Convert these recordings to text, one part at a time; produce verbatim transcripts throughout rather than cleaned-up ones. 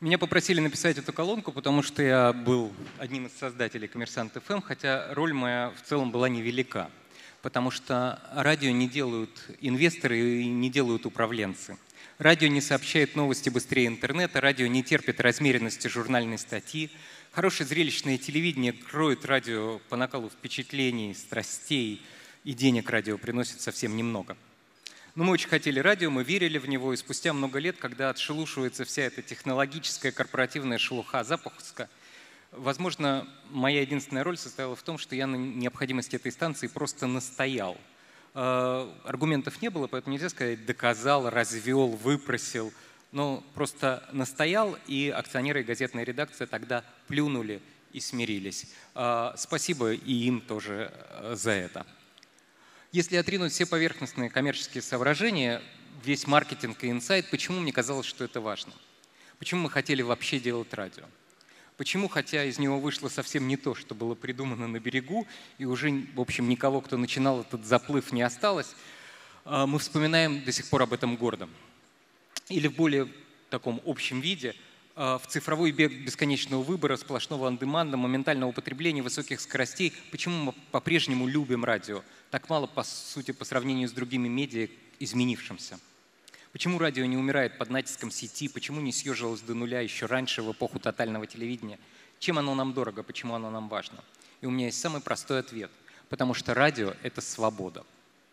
Меня попросили написать эту колонку, потому что я был одним из создателей «Коммерсант эф эм», хотя роль моя в целом была невелика, потому что радио не делают инвесторы и не делают управленцы. Радио не сообщает новости быстрее интернета, радио не терпит размеренности журнальной статьи. Хорошее зрелищное телевидение кроет радио по накалу впечатлений, страстей, и денег радио приносит совсем немного. Но мы очень хотели радио, мы верили в него, и спустя много лет, когда отшелушивается вся эта технологическая корпоративная шелуха запуска, возможно, моя единственная роль состояла в том, что я на необходимости этой станции просто настоял. Аргументов не было, поэтому нельзя сказать «доказал», «развел», «выпросил», но просто настоял, и акционеры и газетная редакция тогда плюнули и смирились. Спасибо и им тоже за это. Если отринуть все поверхностные коммерческие соображения, весь маркетинг и инсайт, почему мне казалось, что это важно? Почему мы хотели вообще делать радио? Почему, хотя из него вышло совсем не то, что было придумано на берегу, и уже, в общем, никого, кто начинал этот заплыв, не осталось, мы вспоминаем до сих пор об этом гордо. Или в более таком общем виде, в цифровой бег бесконечного выбора, сплошного андеманда, моментального употребления, высоких скоростей, почему мы по-прежнему любим радио? Так мало, по сути, по сравнению с другими медиа, изменившимся. Почему радио не умирает под натиском сети? Почему не съежилось до нуля еще раньше, в эпоху тотального телевидения? Чем оно нам дорого? Почему оно нам важно? И у меня есть самый простой ответ. Потому что радио — это свобода.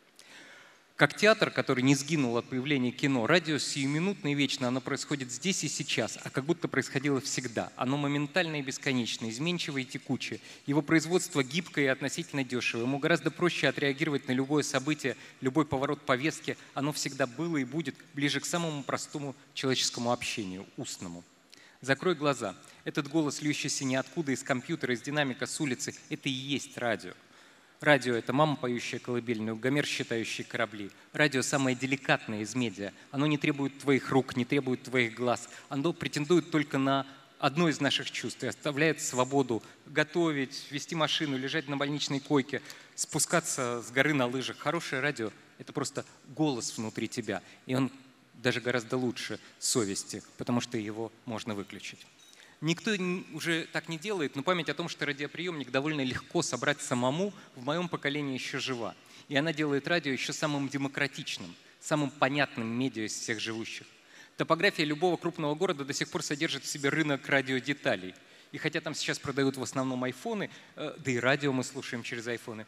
Как театр, который не сгинул от появления кино, радио сиюминутно и вечно, оно происходит здесь и сейчас, а как будто происходило всегда. Оно моментально и бесконечно, изменчиво и текучее. Его производство гибкое и относительно дешево. Ему гораздо проще отреагировать на любое событие, любой поворот повестки. Оно всегда было и будет ближе к самому простому человеческому общению, устному. Закрой глаза. Этот голос, льющийся ниоткуда из компьютера, из динамика, с улицы, это и есть радио. Радио — это мама, поющая колыбельную, Гомер, считающий корабли. Радио — самое деликатное из медиа. Оно не требует твоих рук, не требует твоих глаз. Оно претендует только на одно из наших чувств и оставляет свободу готовить, вести машину, лежать на больничной койке, спускаться с горы на лыжах. Хорошее радио — это просто голос внутри тебя. И он даже гораздо лучше совести, потому что его можно выключить. Никто уже так не делает, но память о том, что радиоприемник довольно легко собрать самому, в моем поколении еще жива. И она делает радио еще самым демократичным, самым понятным медиа из всех живущих. Топография любого крупного города до сих пор содержит в себе рынок радиодеталей. И хотя там сейчас продают в основном айфоны, да и радио мы слушаем через айфоны,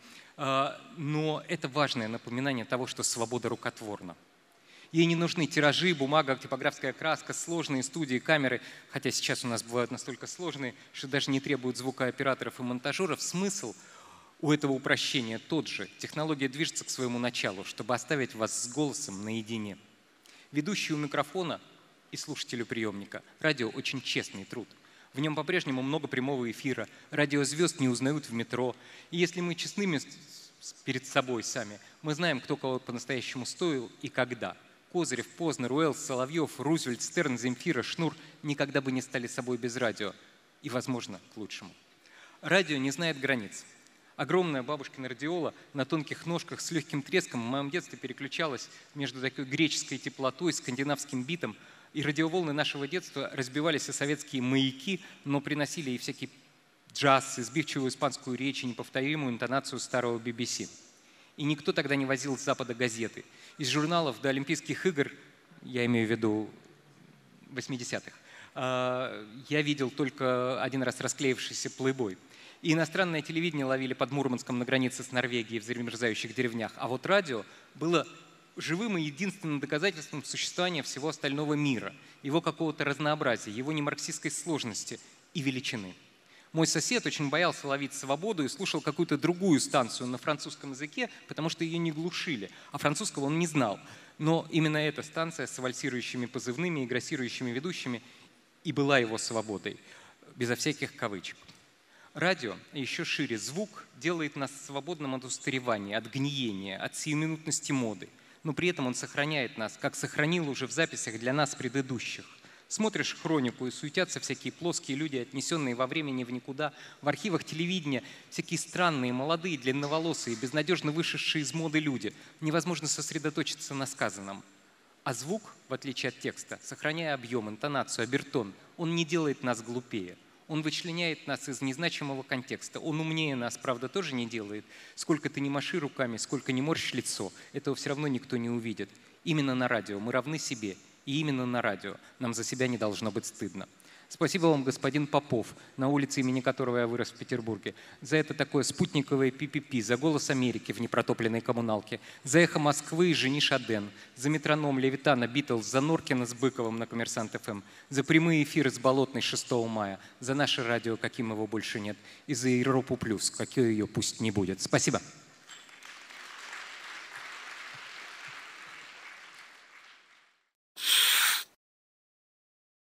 но это важное напоминание того, что свобода рукотворна. Ей не нужны тиражи, бумага, типографская краска, сложные студии, камеры, хотя сейчас у нас бывают настолько сложные, что даже не требуют звукооператоров и монтажеров. Смысл у этого упрощения тот же. Технология движется к своему началу, чтобы оставить вас с голосом наедине. Ведущий у микрофона и слушателю приемника. Радио — очень честный труд. В нем по-прежнему много прямого эфира. Радиозвезд не узнают в метро. И если мы честными перед собой сами, мы знаем, кто кого по-настоящему стоил и когда. Козырев, Познер, Уэллс, Соловьев, Рузвельт, Стерн, Земфира, Шнур никогда бы не стали собой без радио. И, возможно, к лучшему. Радио не знает границ. Огромная бабушкина радиола на тонких ножках с легким треском в моем детстве переключалась между такой греческой теплотой и скандинавским битом. И радиоволны нашего детства разбивались о советские маяки, но приносили и всякий джаз, избивчивую испанскую речь и неповторимую интонацию старого би би си. И никто тогда не возил с Запада газеты. Из журналов до Олимпийских игр, я имею в виду восьмидесятых, я видел только один раз расклеившийся плейбой. И иностранное телевидение ловили под Мурманском на границе с Норвегией в замерзающих деревнях. А вот радио было живым и единственным доказательством существования всего остального мира, его какого-то разнообразия, его немарксистской сложности и величины. Мой сосед очень боялся ловить свободу и слушал какую-то другую станцию на французском языке, потому что ее не глушили, а французского он не знал. Но именно эта станция с вальсирующими позывными и грассирующими ведущими и была его свободой, безо всяких кавычек. Радио, и еще шире звук, делает нас свободным от устаревания, от гниения, от сиюминутности моды. Но при этом он сохраняет нас, как сохранил уже в записях для нас предыдущих. Смотришь хронику, и суетятся всякие плоские люди, отнесенные во времени в никуда. В архивах телевидения всякие странные, молодые, длинноволосые, безнадежно вышедшие из моды люди. Невозможно сосредоточиться на сказанном. А звук, в отличие от текста, сохраняя объем, интонацию, обертон, он не делает нас глупее. Он вычленяет нас из незначимого контекста. Он умнее нас, правда, тоже не делает. Сколько ты ни маши руками, сколько ни морщишь лицо, этого все равно никто не увидит. Именно на радио мы равны себе, и именно на радио нам за себя не должно быть стыдно. Спасибо вам, господин Попов, на улице, имени которого я вырос в Петербурге, за это такое спутниковое пи пи пи, за «Голос Америки» в непротопленной коммуналке, за «Эхо Москвы» и «Жени Шаден», за метроном Левитана, Битлз, за Норкина с Быковым на Коммерсант эф эм, за прямые эфиры с Болотной шестого мая, за наше радио, каким его больше нет, и за Европу Плюс, какое ее пусть не будет. Спасибо.